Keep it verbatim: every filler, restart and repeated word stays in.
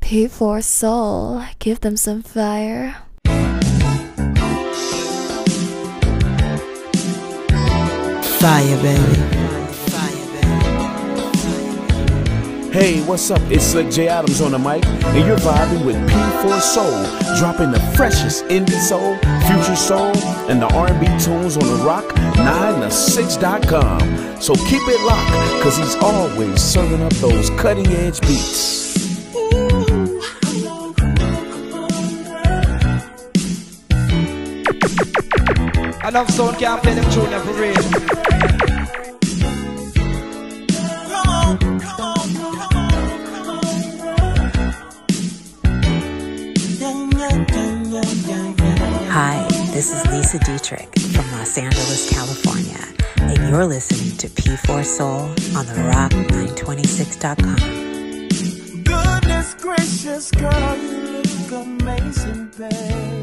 P four Soul, give them some fire. Fire, baby. Hey, what's up? It's Slick J Adams on the mic, and you're vibing with P four Soul, dropping the freshest indie soul, future soul, and the R and B tunes on the rock nine to six dot com. So keep it locked, cause he's always serving up those cutting edge beats. Enough sound can't play them tune for real. Hi, this is Lisa Dietrich from Los Angeles, California, and you're listening to P four Soul on the rock nine twenty-six dot com. Goodness gracious, girl, you look amazing, babe.